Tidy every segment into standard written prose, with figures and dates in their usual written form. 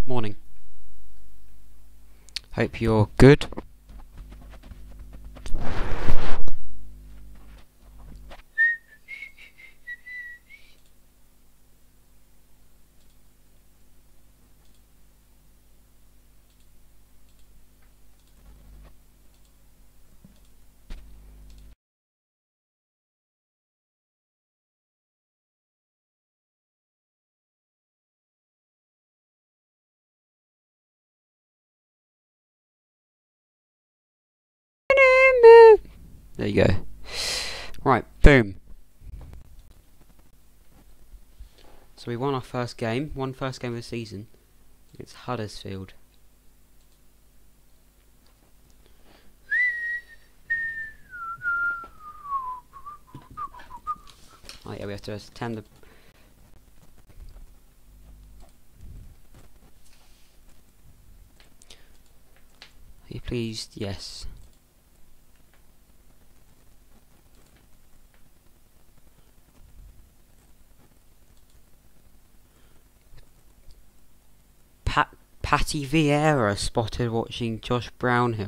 Morning. Hope you're good. There you go. Right, boom. So we won our first game, first game of the season. It's Huddersfield. Oh yeah, we have to attend the... Are you pleased? Yes. Patty Vieira spotted watching Josh Brownhill.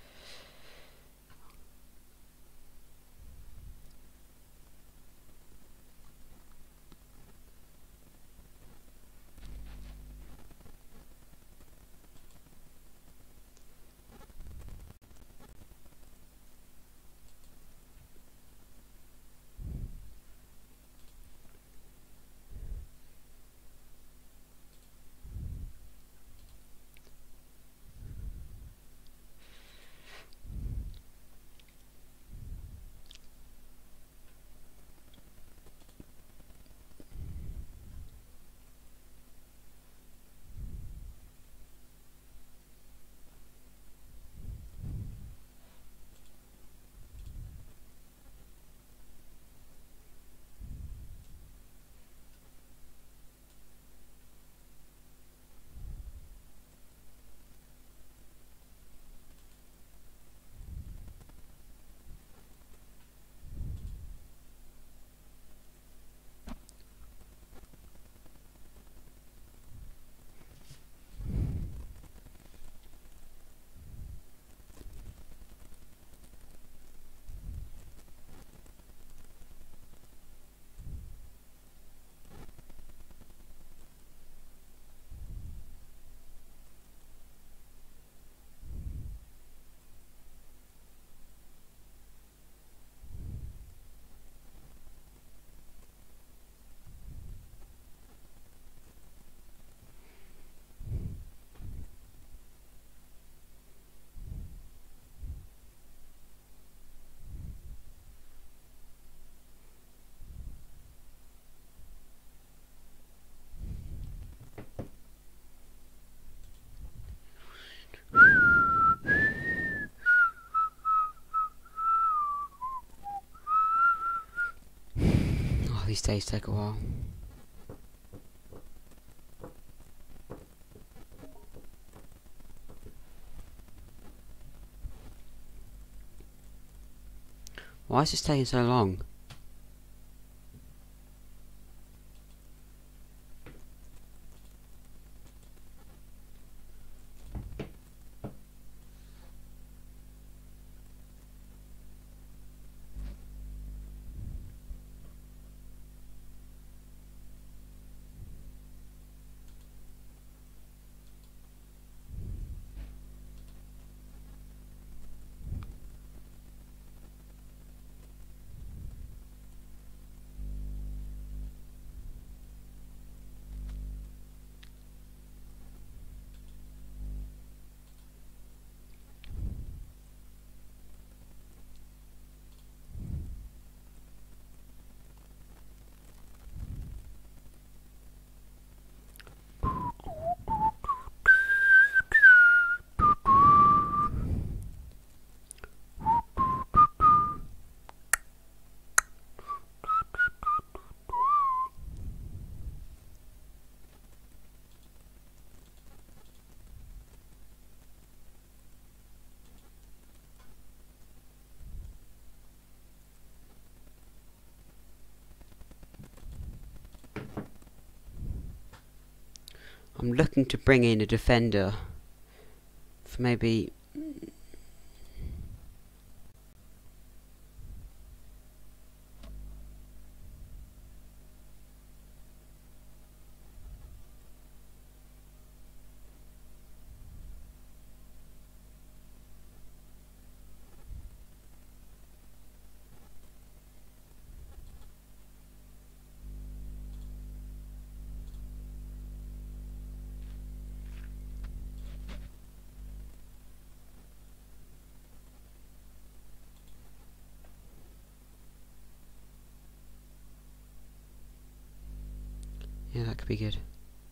Oh, these days take a while. Why is this taking so long? I'm looking to bring in a defender for maybe... Yeah, that could be good.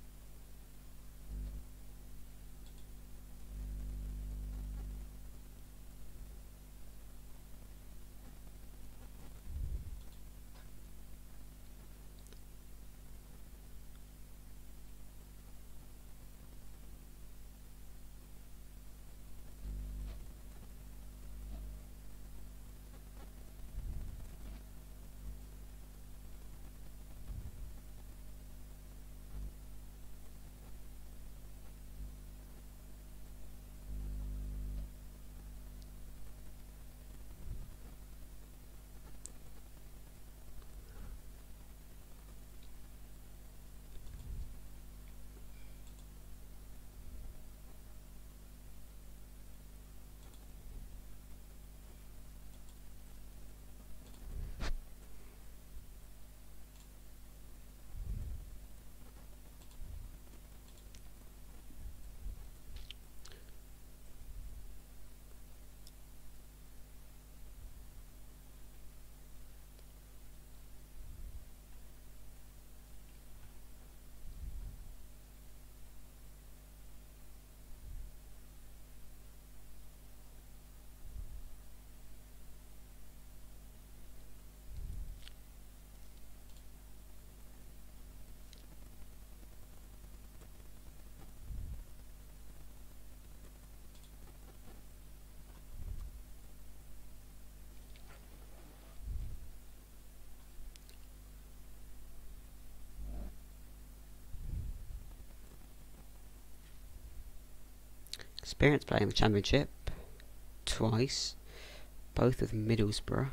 Experience playing the Championship twice, both with Middlesbrough.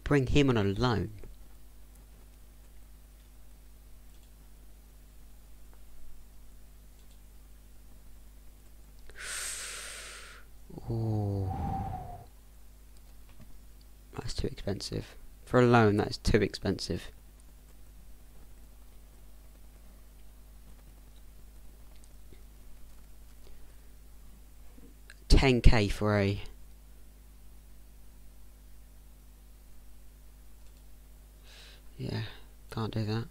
bring him on a loan. Ooh. That's too expensive. For a loan, that's too expensive. $10k for a... Yeah, can't do that.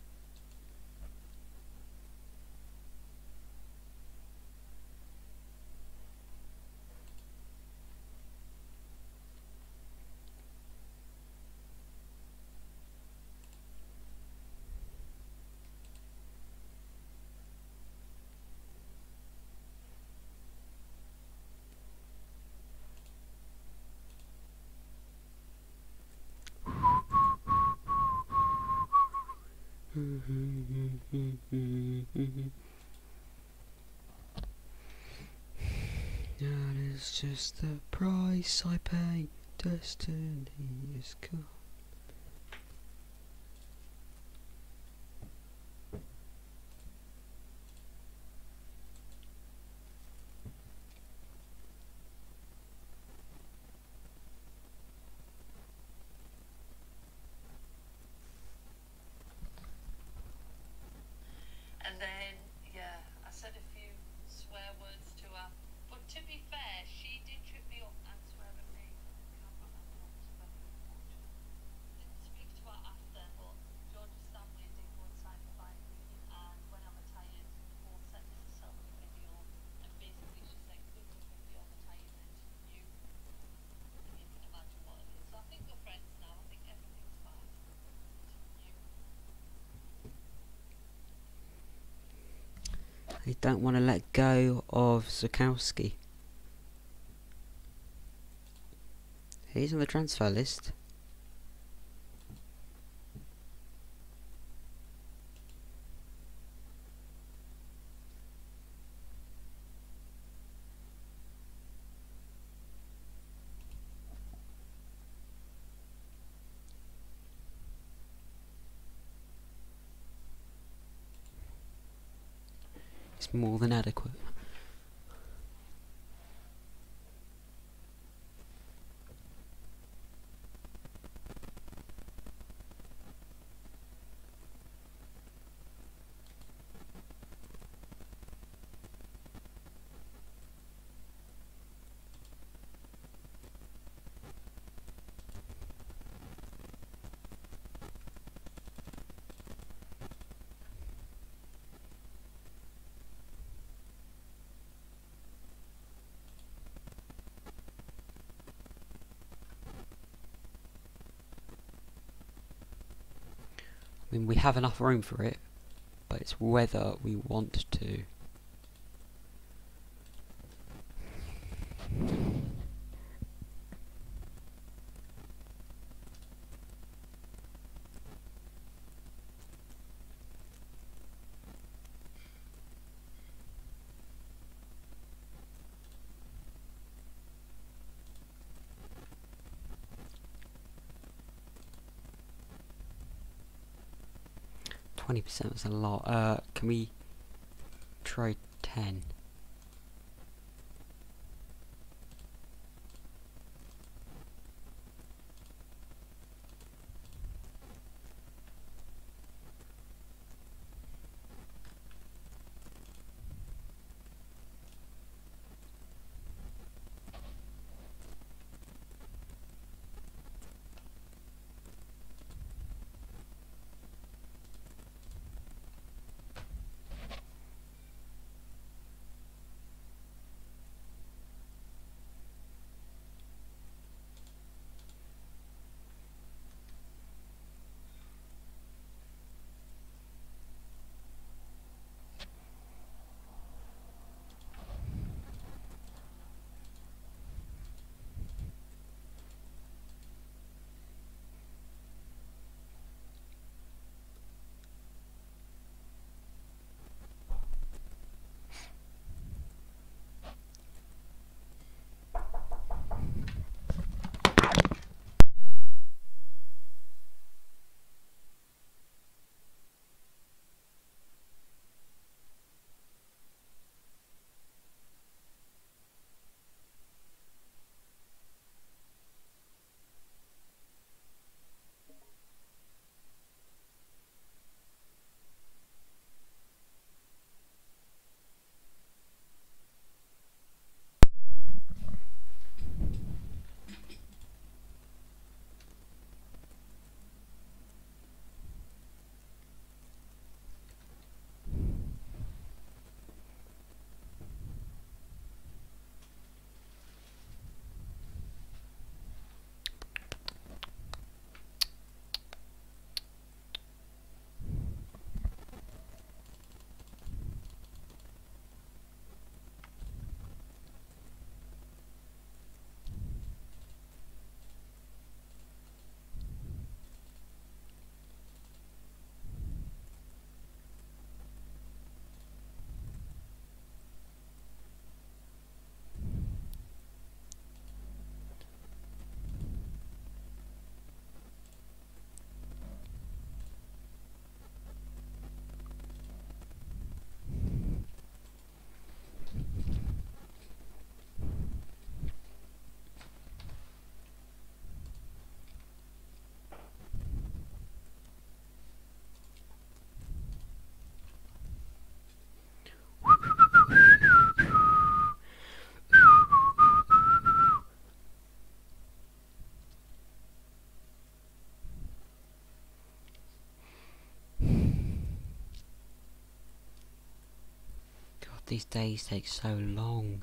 That is just the price I pay. Destiny is come. And then, yeah, I said a few swear words to her. But to be fair, she did trip me up and swear at me. Didn't speak to her after, but George's family did go inside the bike. And when I'm retired, both sent us a selfie video. And basically she said, good luck with your retirement. You can imagine what it is. So I think we're friends now. I think everything's fine. They don't want to let go of Zukowski. He's on the transfer list. It's more than adequate. I mean, we have enough room for it, but it's whether we want to. %, was a lot. Can we trade 10? These days take so long.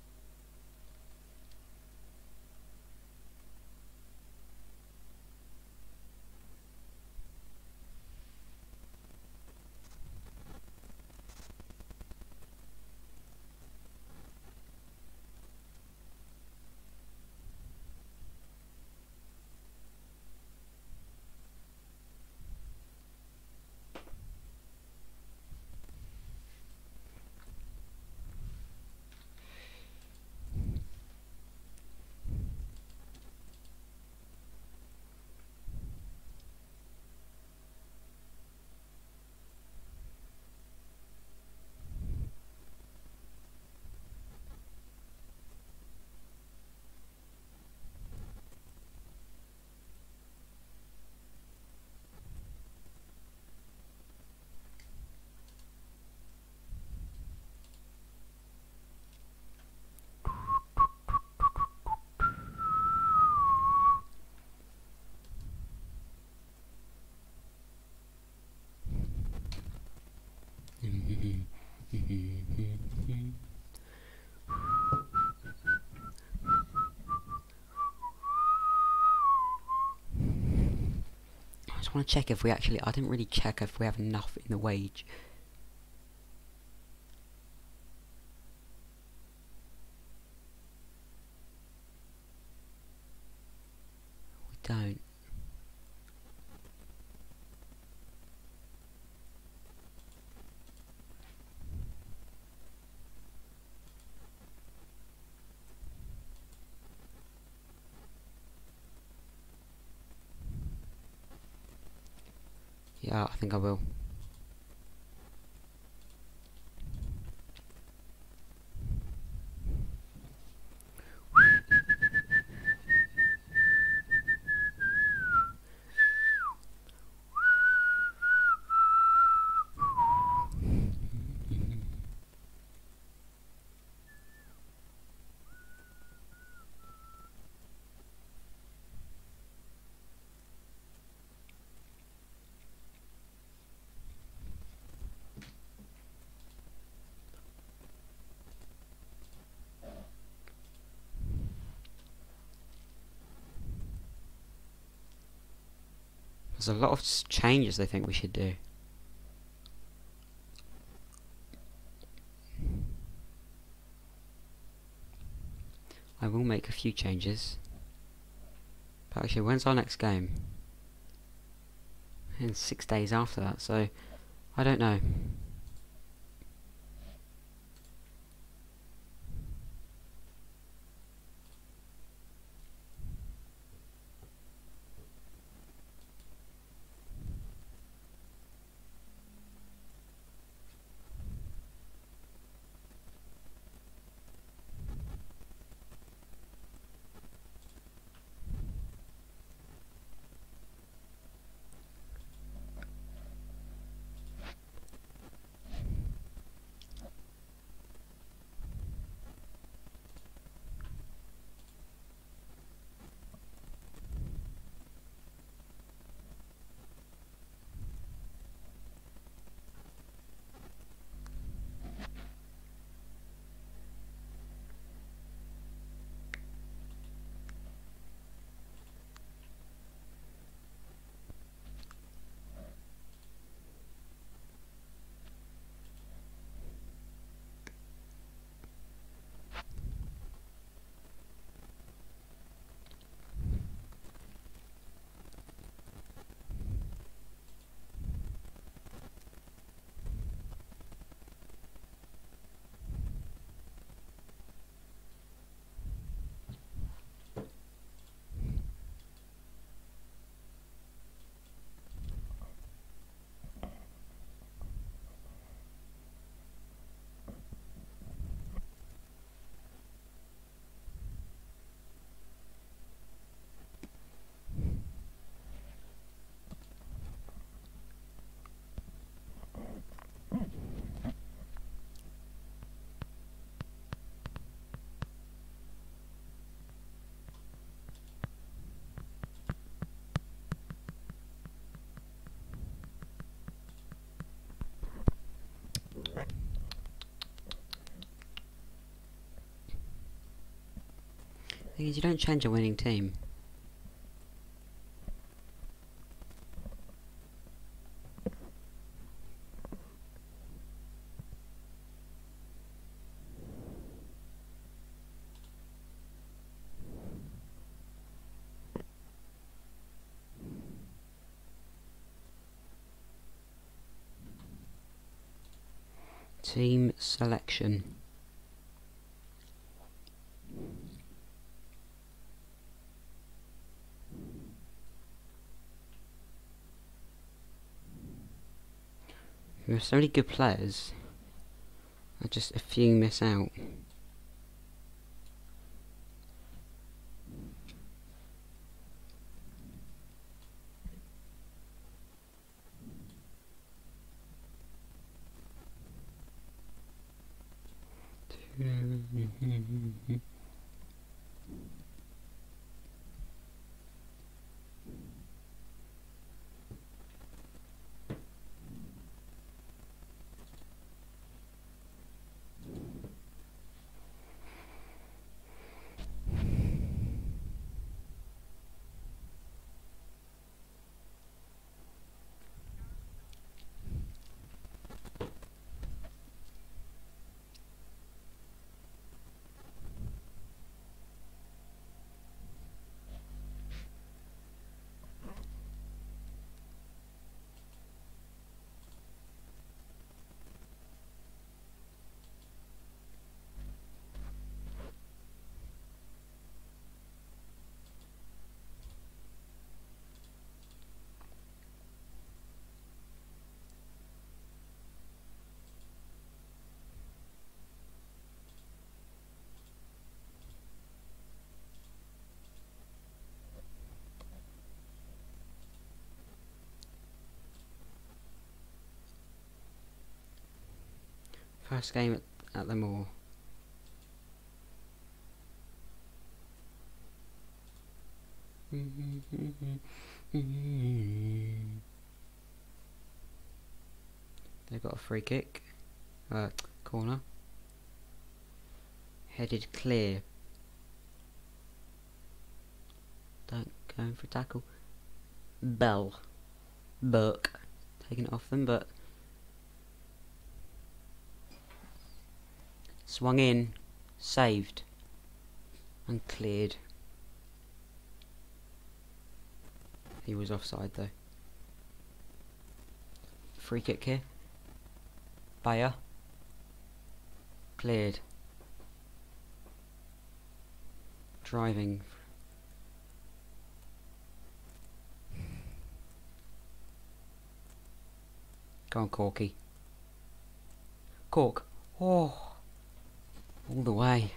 I just want to check if we actually... I didn't really check if we have enough in the wage. We don't. Yeah, I think I will. There's a lot of changes they think we should do. I will make a few changes. But actually, when's our next game? In 6 days after that, so I don't know. Thing is, you don't change a winning team. Team selection. There are so many good players, just a few miss out. First game at the Moor. They've got a free kick. Corner. Headed clear. Don't go in for a tackle. Burke. Taking it off them, but swung in, saved, and cleared. He was offside though. Free kick here. Bayer. Cleared. Driving. Go on, Corky. Cork. Oh. All the way.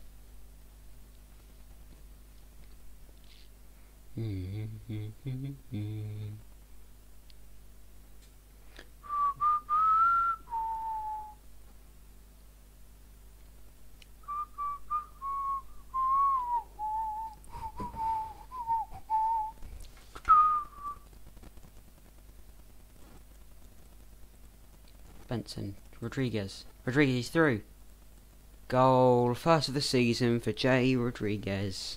Benson. Rodriguez. Rodriguez through. Goal. First of the season for J. Rodriguez.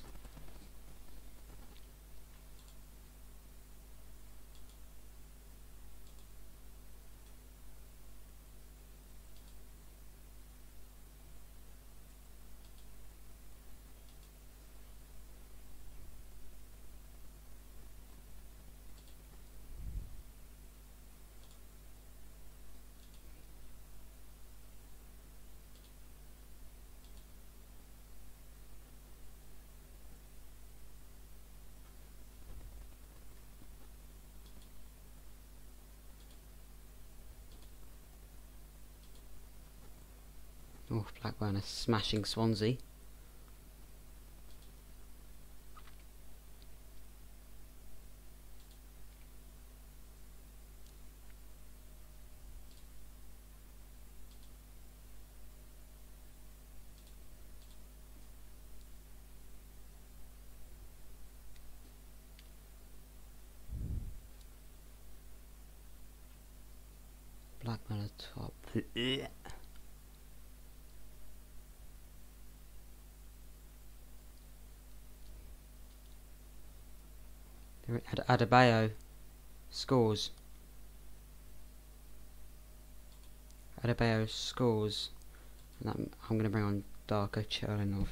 Oh, Blackburn are smashing Swansea. Blackburn are top. Adebayo scores. Adebayo scores. And I'm going to bring on Darko Cherlinov.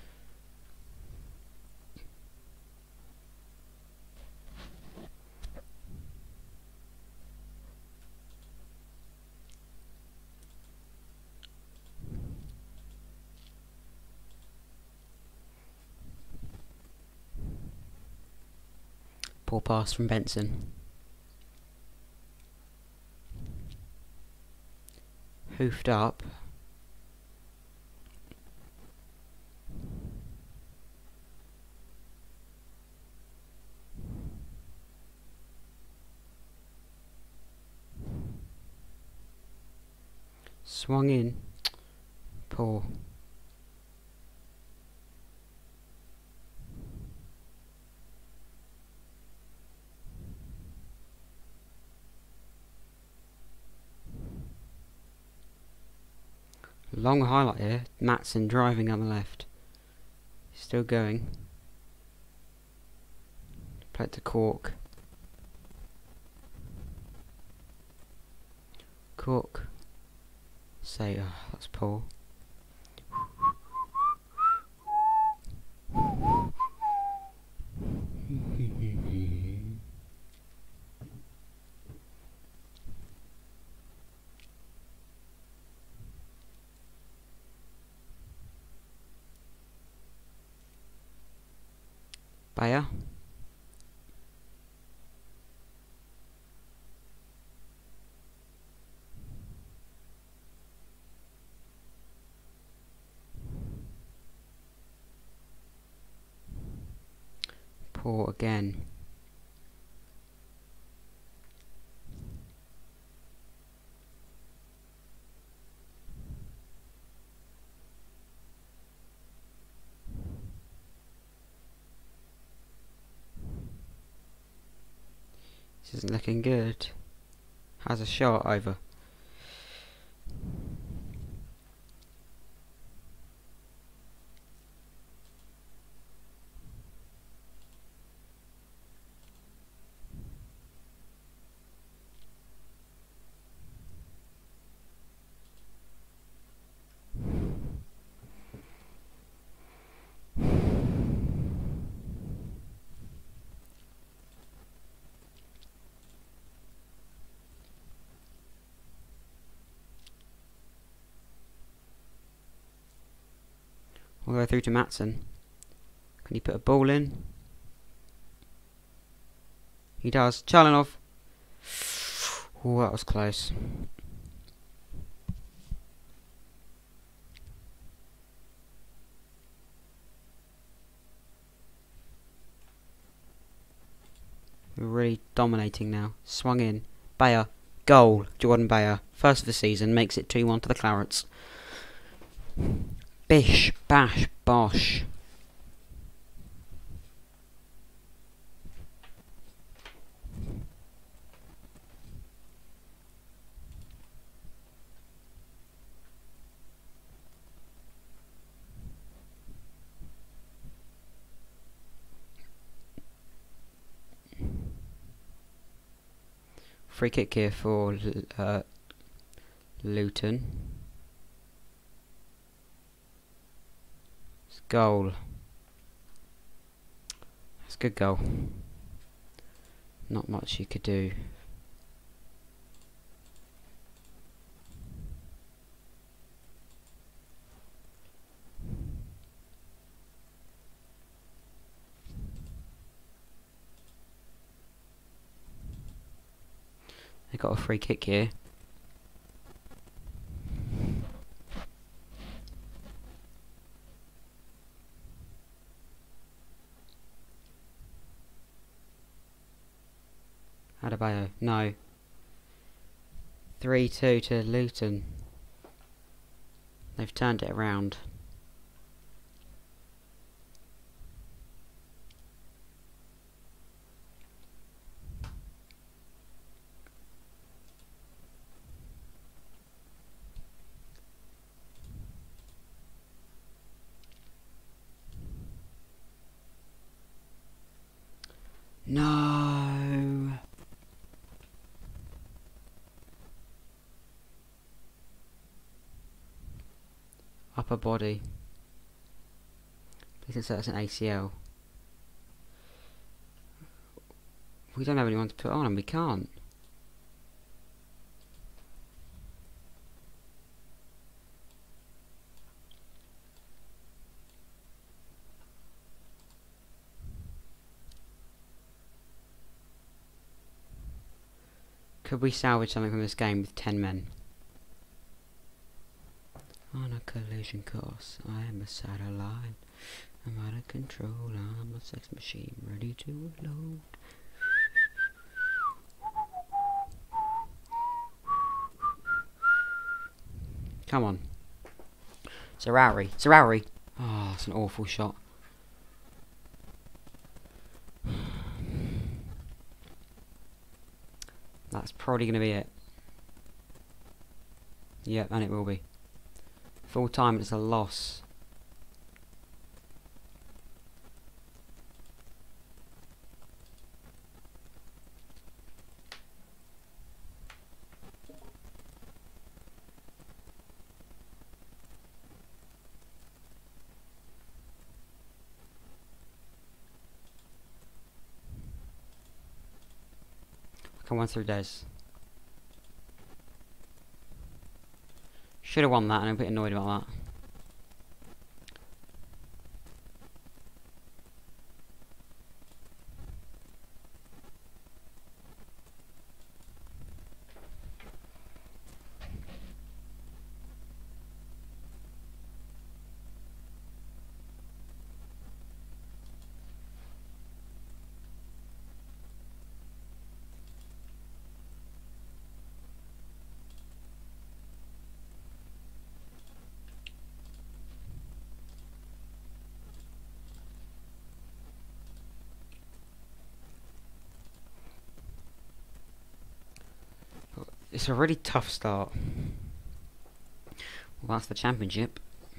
Poor pass from Benson. Hoofed up. Swung in. Poor. Long highlight here. Matson driving on the left. Still going. Play it to Cork. Cork. Say, oh, that's poor. Bayer. Poor again. This isn't looking good. Has a shot over. All the way through to Matson. Can he put a ball in? He does. Chalinov. Oh, that was close. We're really dominating now. Swung in. Bayer. Goal. Jordan Bayer. First of the season. Makes it 2-1 to the Clarets. Bish. Bash. Bosh. Free kick here for Luton. It's goal. That's a good goal. Not much you could do. They got a free kick here. Adebayo, no. 3-2 to Luton. They've turned it around. No. Upper body. Please insert as an ACL. We don't have anyone to put on and we can't. Could we salvage something from this game with 10 men? On a collision course, I am a satellite. I'm out of control, I'm a sex machine ready to load. Come on. Zarauri. Oh, that's an awful shot. That's probably going to be it. Yep, and it will be. Full time, it's a loss. Come on through Des. Should have won that, and I'm a bit annoyed about that. It's a really tough start. Well, that's the championship.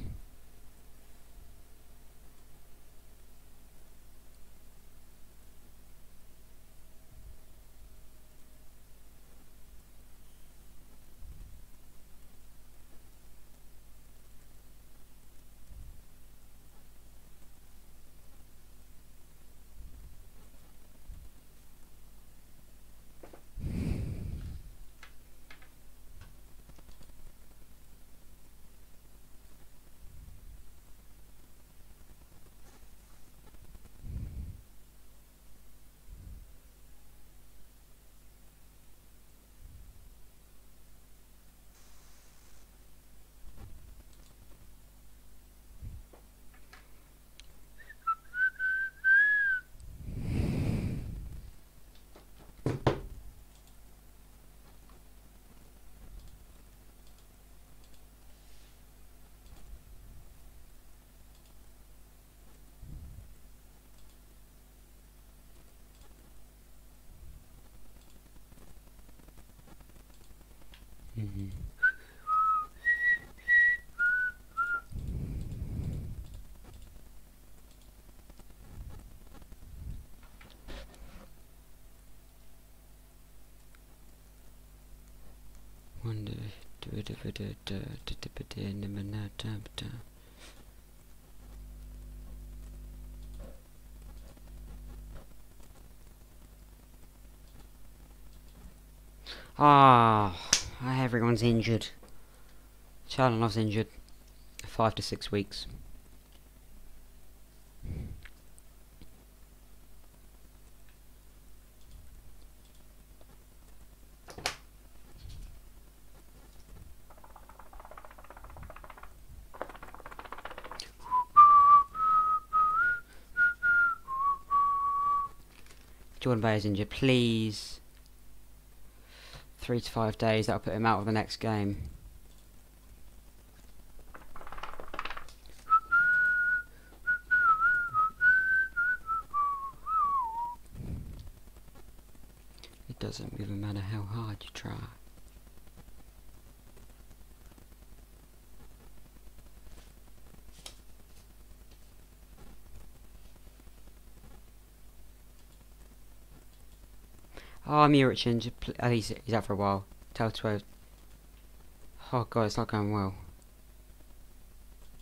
Ah, everyone's injured. Charlton's injured. 5 to 6 weeks. Jordan Bayer's injured, please. 3 to 5 days, that'll put him out of the next game. It doesn't really matter how hard you try. Oh, Muric injured. Oh, he's out for a while. Tell 12. Oh god, it's not going well.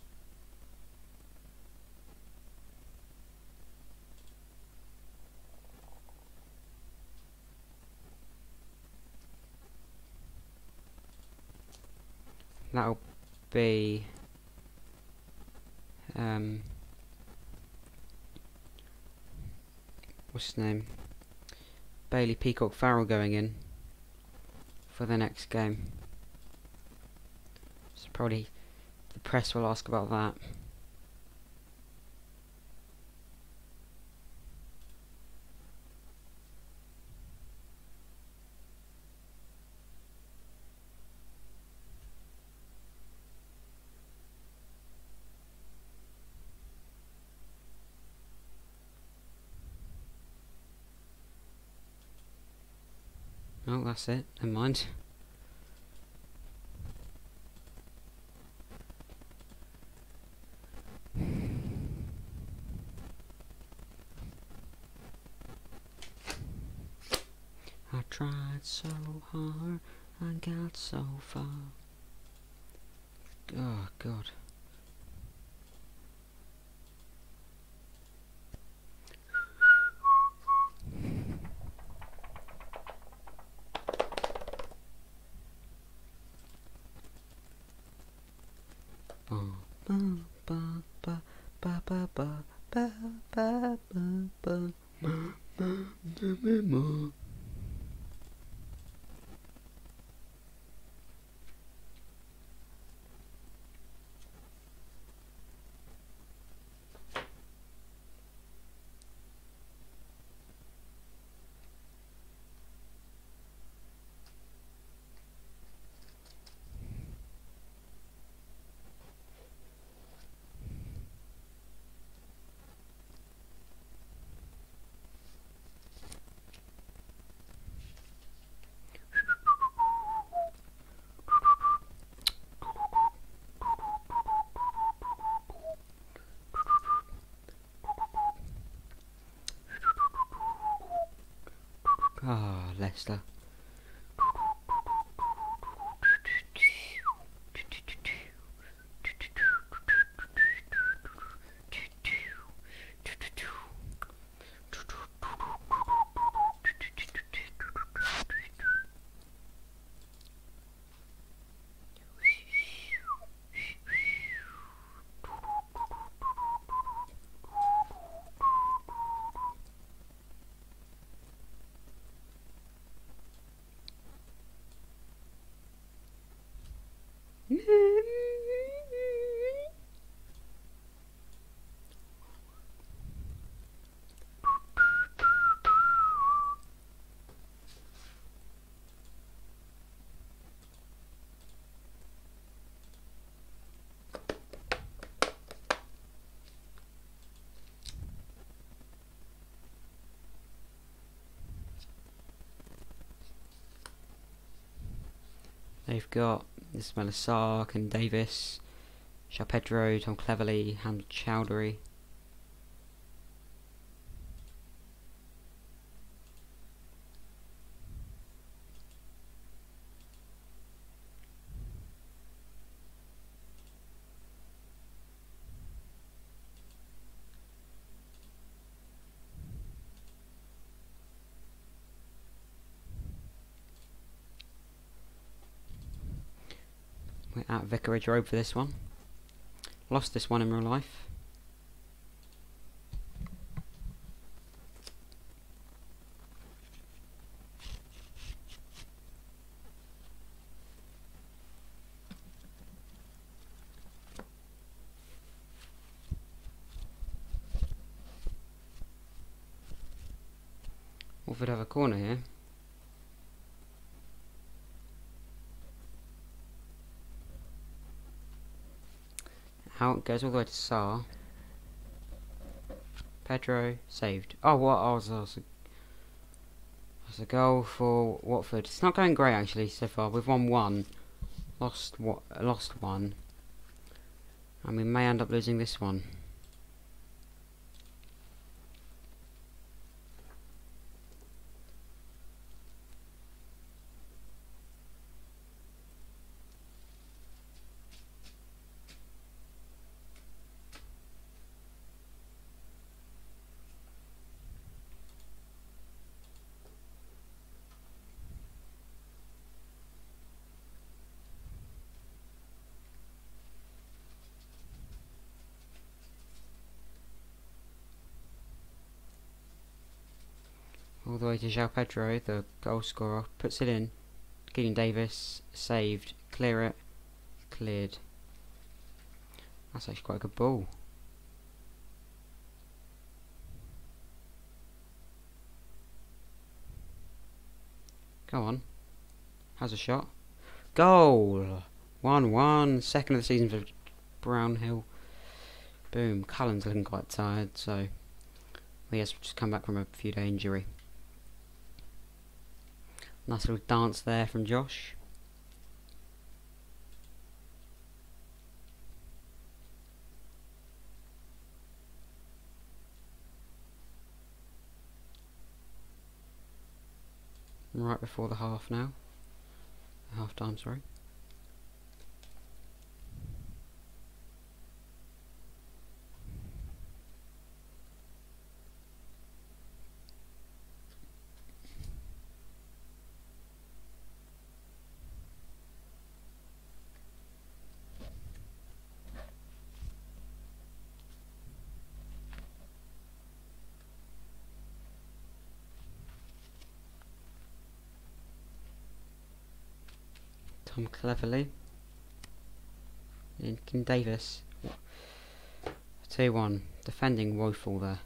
That'll be what's his name? Bailey Peacock Farrell going in for the next game. So probably the press will ask about that. Oh, that's it. Never mind. I tried so hard, I got so far. Oh, God. Ah, Leicester. They've got Ismail Assar, Ken Davis, Shao Pedro, Tom Cleverley, Hamza Chowdhury. We're at Vicarage Road for this one. Lost this one in real life. Watford have a corner here. Out goes all the way to Sarr. Pedro saved. Oh, what? Oh, was a goal for Watford. It's not going great actually so far. We've won one, lost one, and we may end up losing this one. All the way to João Pedro, the goal scorer, puts it in. Gideon Davis, saved, clear it, cleared. That's actually quite a good ball. Go on. Has a shot. Goal! 1-1. Second of the season for Brownhill. Boom. Cullen's looking quite tired, so he has just come back from a few day injury. Nice little dance there from Josh. Right before the half now. Half time, sorry. Tom cleverly. And Kim Davis. 2-1. Defending woeful there.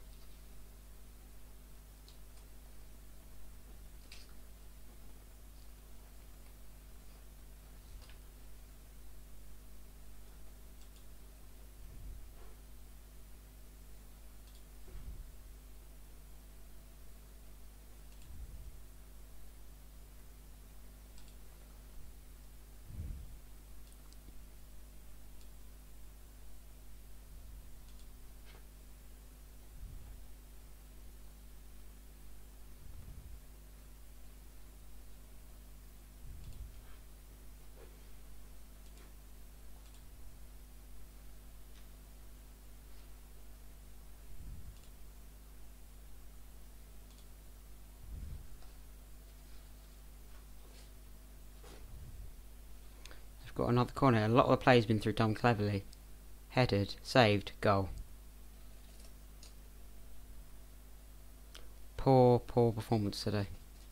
Got another corner. A lot of the play's been through Tom cleverly. Headed, saved, goal. Poor performance today.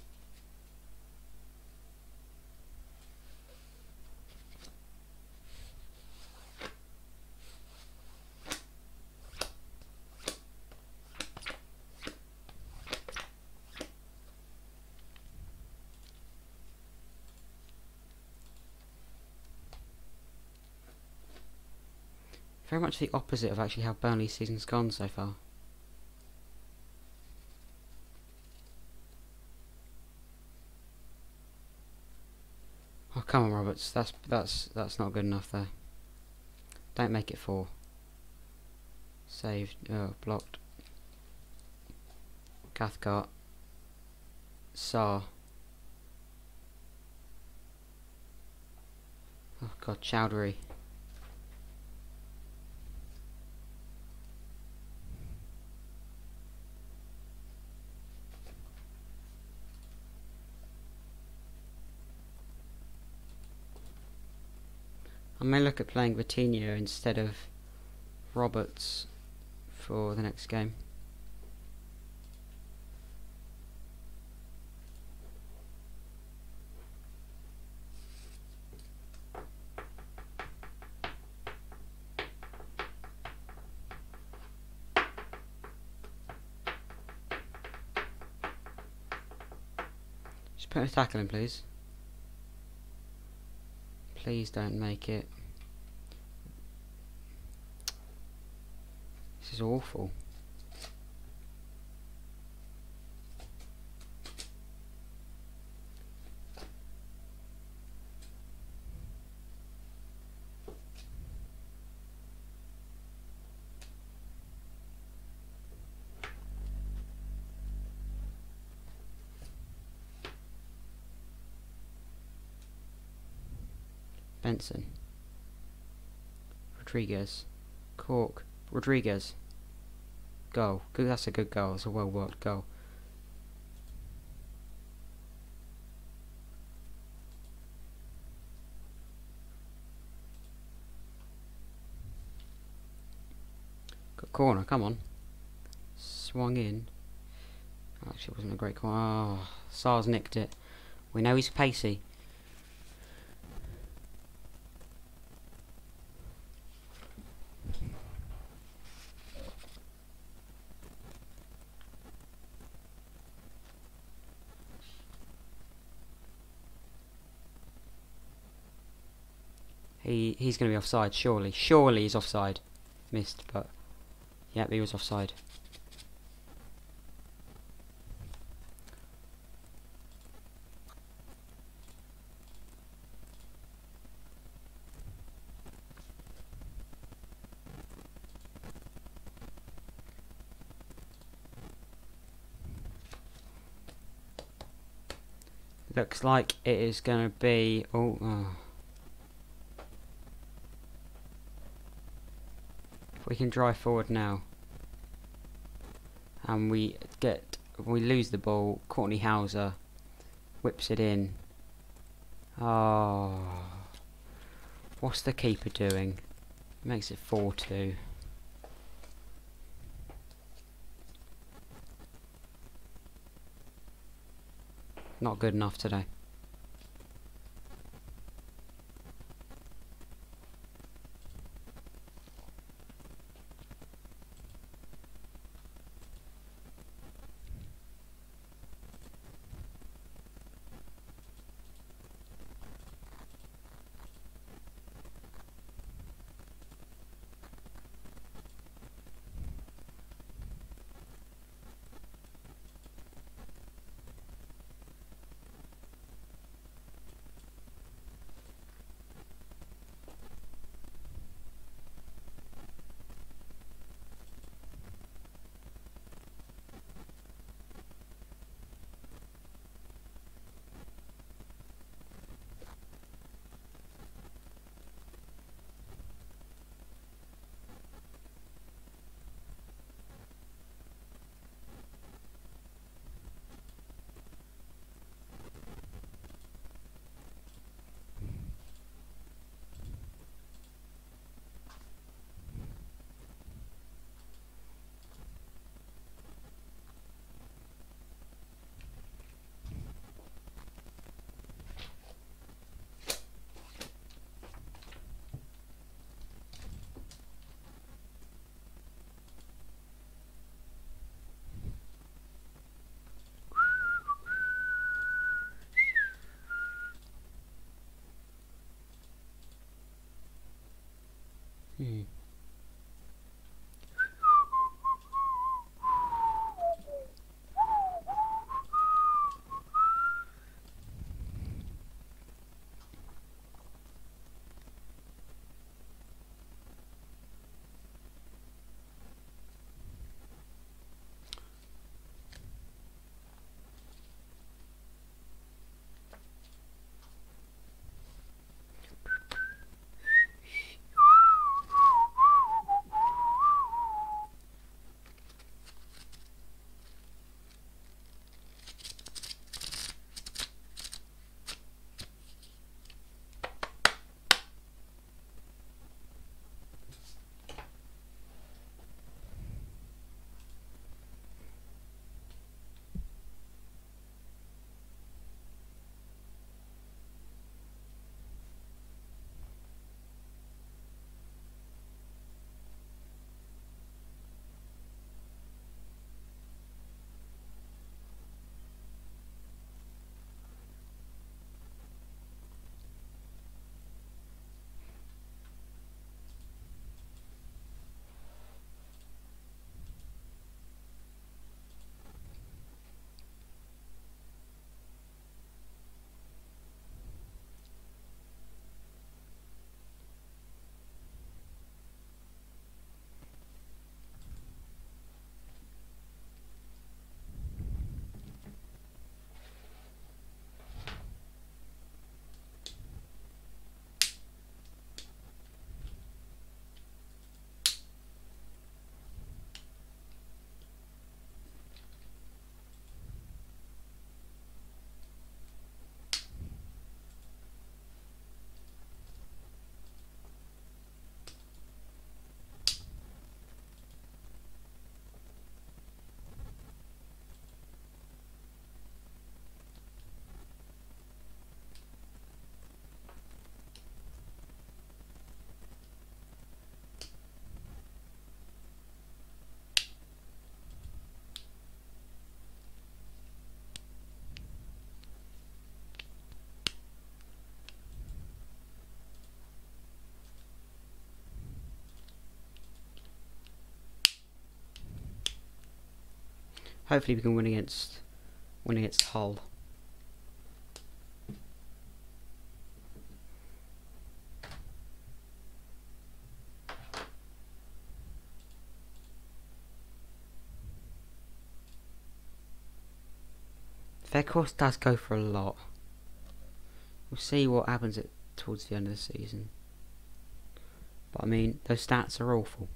Very much the opposite of actually how Burnley's season's gone so far. Oh come on, Roberts. That's not good enough there. Don't make it 4. Saved. Blocked. Cathcart. Saar. Oh god, Chowdhury. I may look at playing Vitinha instead of Roberts for the next game. Just put a tackle in, please. Please don't make it. This is awful. Benson. Rodriguez. Cork. Rodriguez. Goal. Good, that's a good goal. It's a well worked goal. Good corner, come on. Swung in. Actually, it wasn't a great corner. Oh, Sar's nicked it. We know he's pacey. He's going to be offside, surely. Surely he's offside. Missed, but... Yep, he was offside. Looks like it is going to be... Oh. If we can drive forward now. And we lose the ball. Courtney Hauser whips it in. Oh. What's the keeper doing? Makes it 4-2. Not good enough today. Hopefully we can win against Hull. Their course does go for a lot. We'll see what happens towards the end of the season. But I mean, those stats are awful.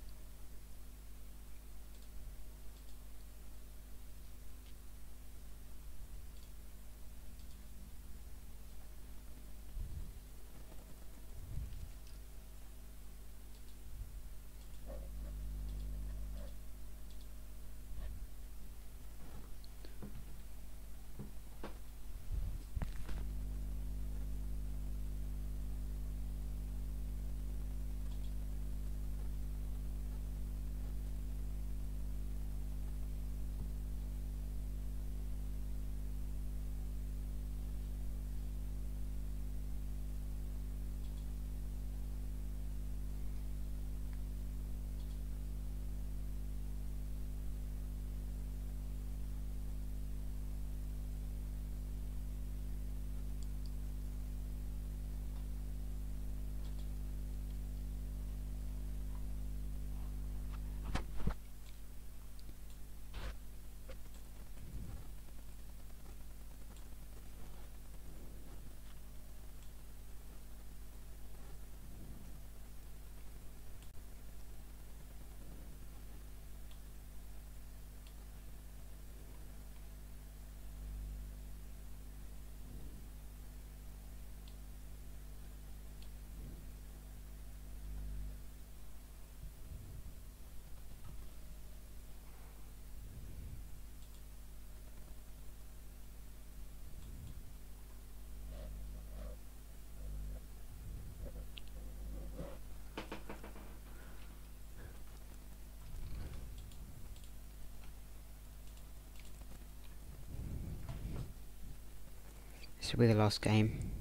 This will be the last game.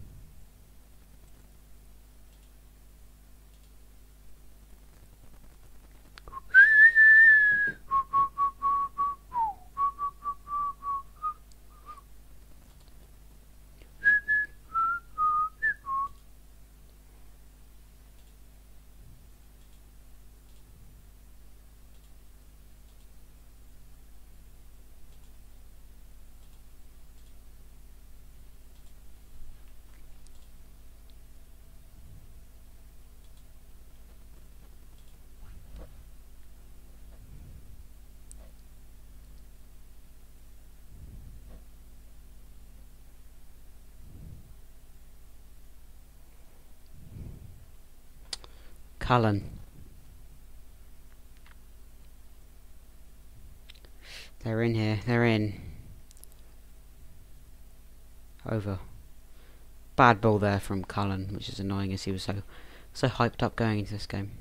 Cullen. They're in here. They're in. Over. Bad ball there from Cullen, which is annoying as he was so hyped up going into this game.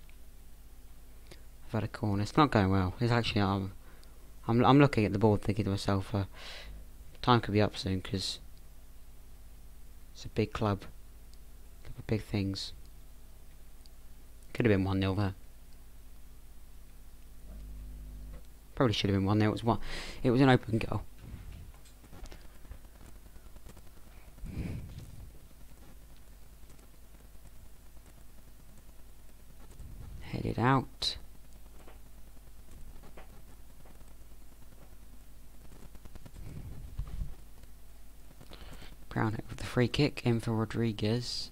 I've had a corner. It's not going well. It's actually I'm looking at the board thinking to myself, time could be up soon because it's a big club. Look for big things. Could have been 1-0 there. Probably should have been 1-0. It was an open goal. Headed out. Brown with the free kick in for Rodriguez.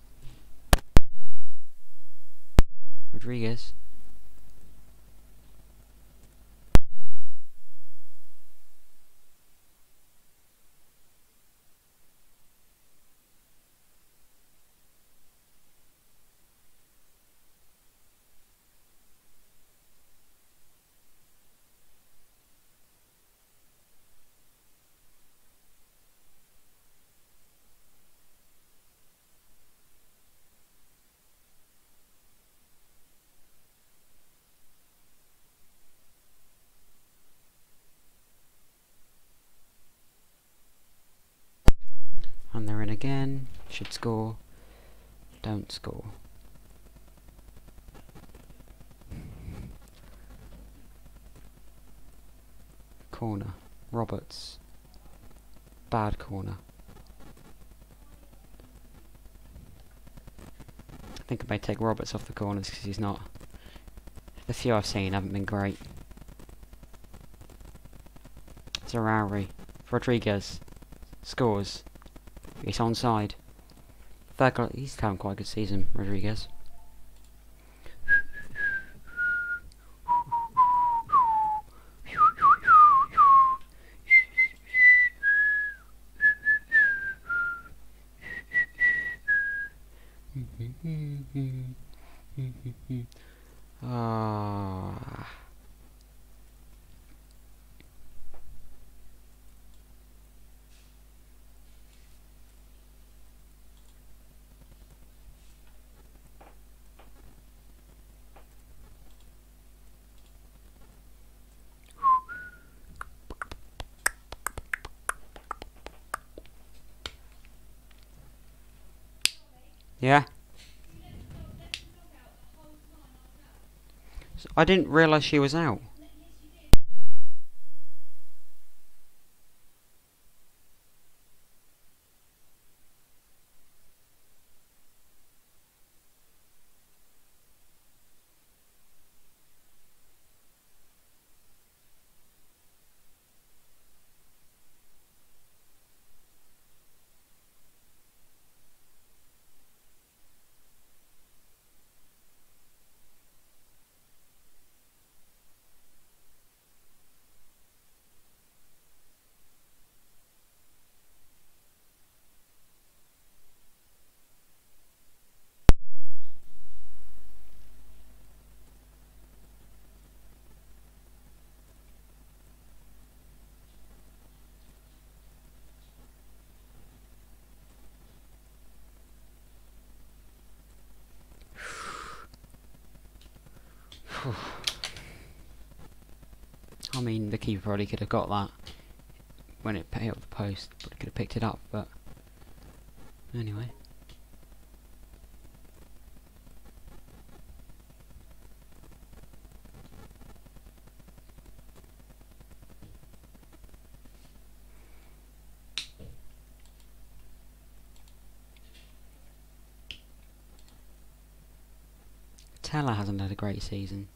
And they're in again. Should score. Don't score. Corner. Roberts. Bad corner. I think I may take Roberts off the corners because he's not. The few I've seen haven't been great. Zarauri. Rodriguez. Scores. He's onside. Third goal. He's having quite a good season, Rodriguez. Ah. Yeah. I didn't realise she was out. I mean, the keeper probably could have got that when it hit the post, but could have picked it up, but anyway. Teller hasn't had a great season.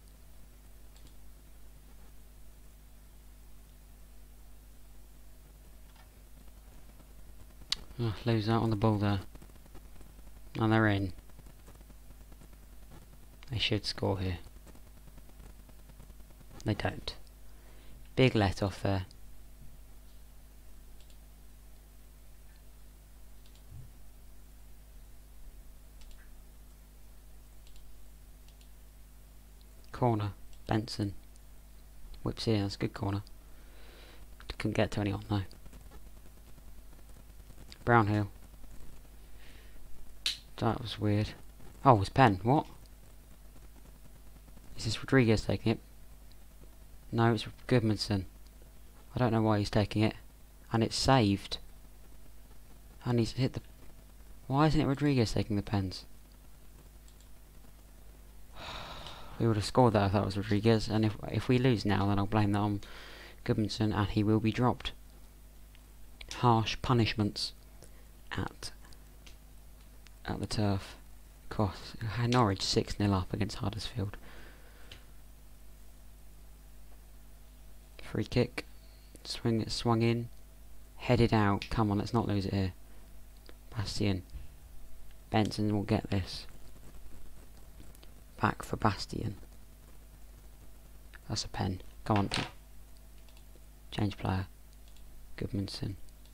Oh, lose out on the ball there. And they're in. They should score here. They don't. Big let off there. Corner. Benson. Whips in. That's a good corner. Couldn't get to anyone though. Brownhill. That was weird. Oh, it's Penn. What? Is this Rodriguez taking it? No, it's Goodmanson. I don't know why he's taking it. And it's saved. And he's hit the... Why isn't it Rodriguez taking the pens? We would have scored that if that was Rodriguez. And if we lose now, then I'll blame that on Goodmanson. And he will be dropped. Harsh punishments at the turf. Cost Norwich 6-0 up against Huddersfield. Free kick. Swung in. Headed out. Come on, let's not lose it here. Bastian. Benson will get this. Back for Bastian. That's a pen. Come on. Change player. Goodmanson.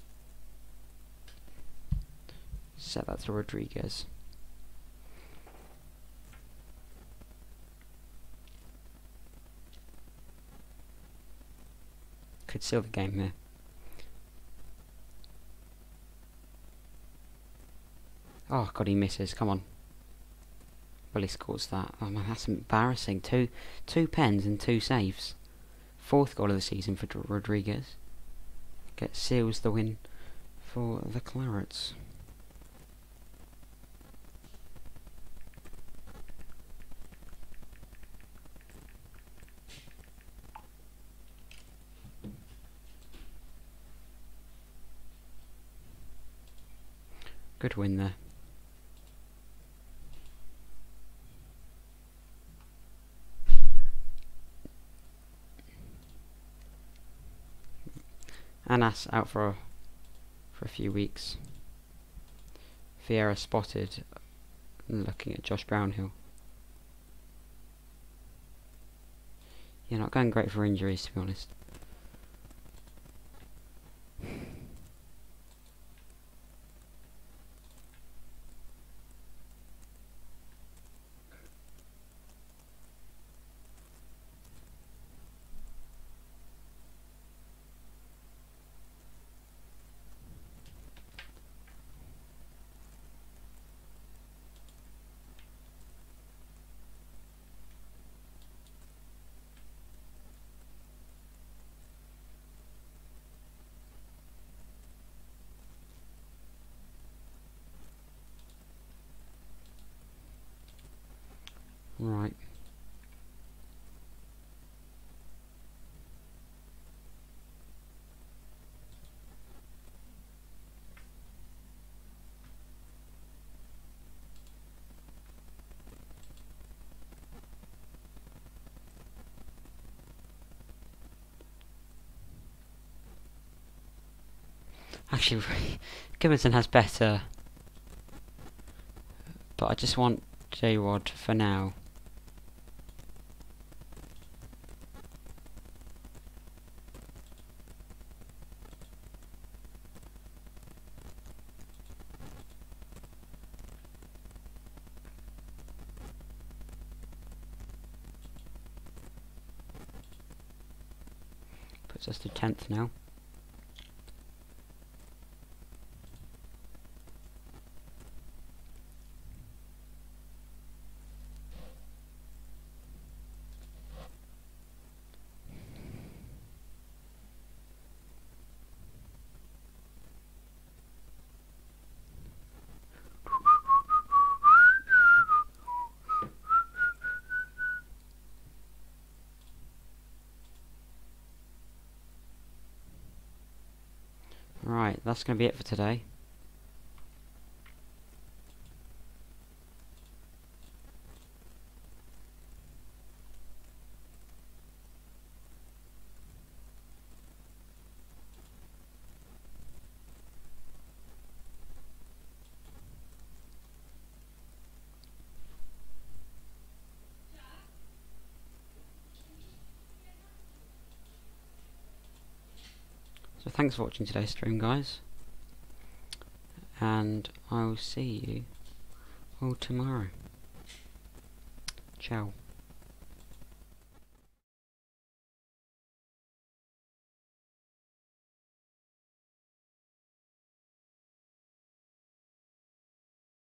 Set that to Rodriguez. Could seal the game here. Oh god, he misses. Come on. Well, he scores that. Oh man, that's embarrassing. Two pens and 2 saves. 4th goal of the season for Rodriguez. Seals the win for the Clarets. Good win there. Anas out for a few weeks. Vieira spotted looking at Josh Brownhill. Yeah, not going great for injuries, to be honest. Right. Actually, Gimmerton has better, but I just want J-Rod for now. Puts us to 10th now. Right, that's going to be it for today. So thanks for watching today's stream, guys, and I will see you all tomorrow. Ciao.